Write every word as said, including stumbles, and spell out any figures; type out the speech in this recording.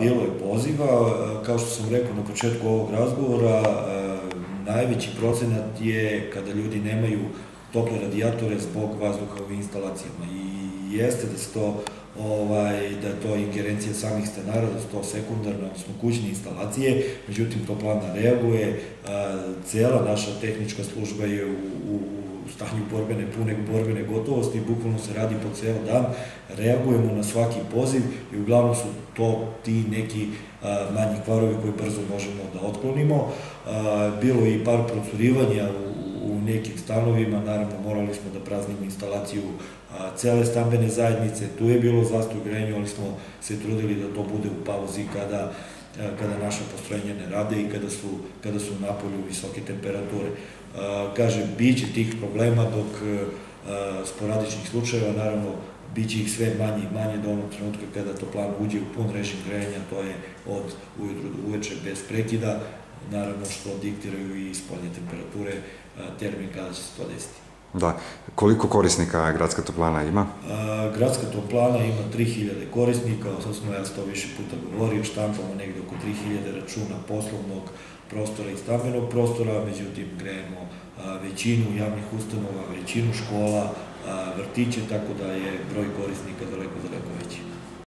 Bilo je poziva, kao što sam rekao na početku ovog razgovora, najveći procenat je kada ljudi nemaju tople radijatore zbog vazduha u instalacijama i jeste da se to da je to ingerencija samih stanara, da su to sekundarne, odnosno kućne instalacije, međutim toplana reaguje, cela naša tehnička služba je u stanju borbene, pune borbene gotovosti, bukvalno se radi po ceo dan, reagujemo na svaki poziv i uglavnom su to ti neki manji kvarovi koje brzo možemo da otklonimo. Bilo je i par procurivanja u nekim stanovima, naravno morali smo da praznimo instalaciju cele stambene zajednice, tu je bilo zastoj u grejanju, ali smo se trudili da to bude u pauzi kada kada naša postrojenja ne rade i kada su u napolju visoke temperature. Kažem, biće tih problema dok sporadičnih slučajeva, naravno, biće ih sve manje i manje do onog trenutka kada toplana uđe u pun režim grejanja, to je od ujutru do uveče bez prekida, naravno što diktiraju i spoljne temperature, termin kada će se to desiti. Da. Koliko korisnika gradska toplana ima? Gradska toplana ima tri hiljade korisnika, sad smo ja to više puta govorio, štampamo negde oko tri hiljade računa poslovnog prostora i stambenog prostora, međutim grejemo većinu javnih ustanova, većinu škola, vrtiće, tako da je broj korisnika daleko, daleko veći.